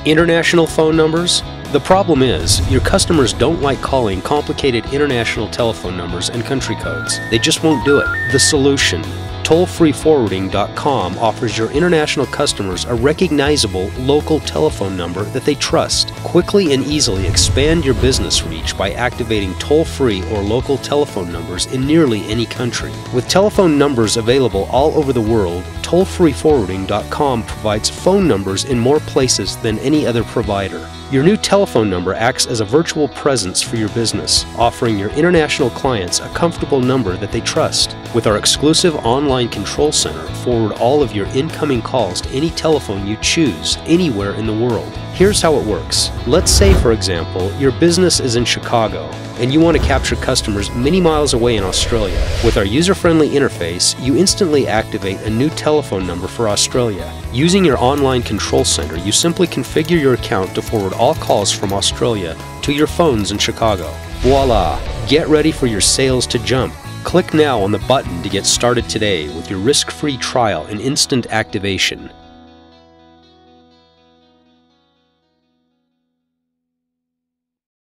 International phone numbers? The problem is, your customers don't like calling complicated international telephone numbers and country codes. They just won't do it. The solution. Tollfreeforwarding.com offers your international customers a recognizable local telephone number that they trust. Quickly and easily expand your business reach by activating toll-free or local telephone numbers in nearly any country. With telephone numbers available all over the world, Tollfreeforwarding.com provides phone numbers in more places than any other provider. Your new telephone number acts as a virtual presence for your business, offering your international clients a comfortable number that they trust. With our exclusive online control center, forward all of your incoming calls to any telephone you choose, anywhere in the world. Here's how it works. Let's say, for example, your business is in Chicago, and you want to capture customers many miles away in Australia. With our user-friendly interface, you instantly activate a new telephone number for Australia. Using your online control center, you simply configure your account to forward all calls from Australia to your phones in Chicago. Voila! Get ready for your sales to jump. Click now on the button to get started today with your risk-free trial and instant activation.